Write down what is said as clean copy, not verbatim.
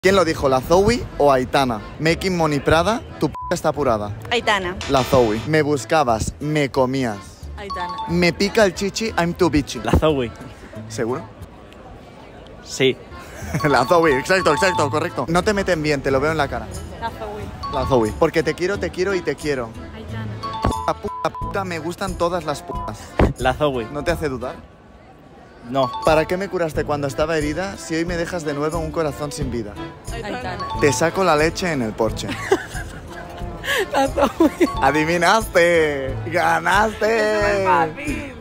¿Quién lo dijo, la Zoe o Aitana? Making Money Prada, tu p está apurada. Aitana. La Zoe. Me buscabas, me comías. Aitana. Me pica el chichi, I'm too bitchy. La Zoe. ¿Seguro? Sí. La Zoe, exacto, correcto. No te meten bien, te lo veo en la cara. La Zoe. La Zoe. Porque te quiero y te quiero. Aitana. Puta, me gustan todas las putas. La Zoe. ¿No te hace dudar? No. ¿Para qué me curaste cuando estaba herida si hoy me dejas de nuevo un corazón sin vida? Aitana. Te saco la leche en el porche. La Zoe. ¡Adivinaste! ¡Ganaste!